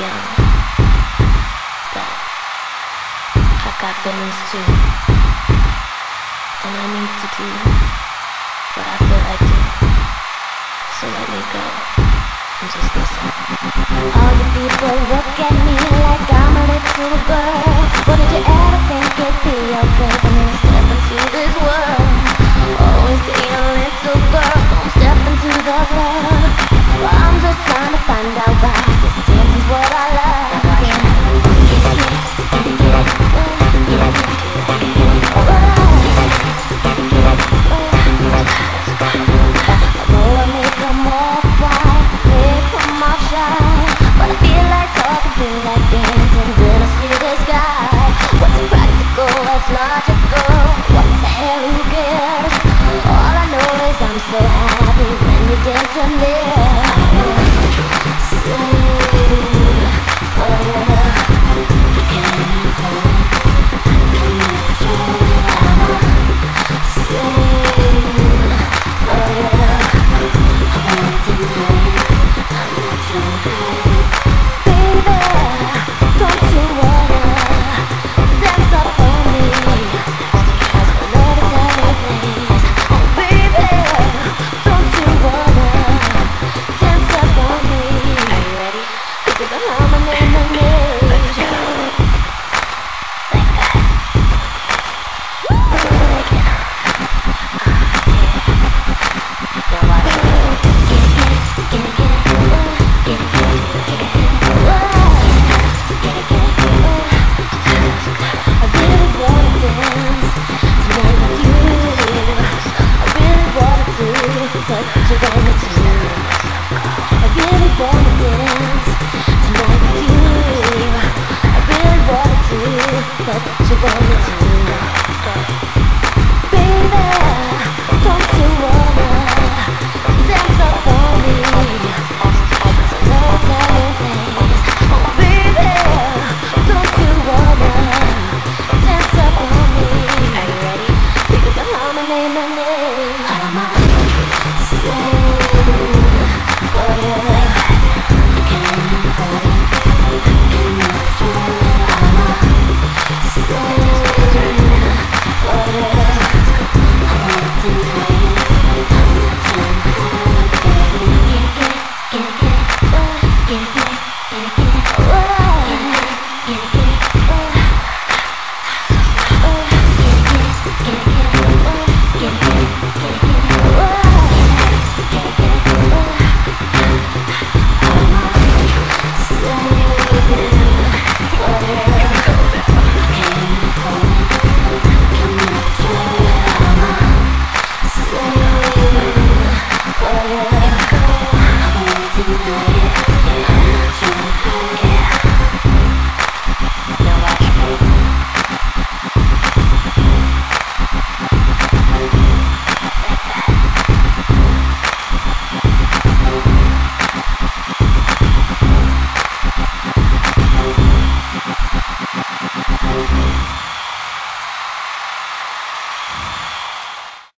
young, but I've got feelings too, and I need to do what I feel like doing. So let me go and just listen. All the people look at me like I'm a little girl. But did you ever think it'd be okay for me to step into this world?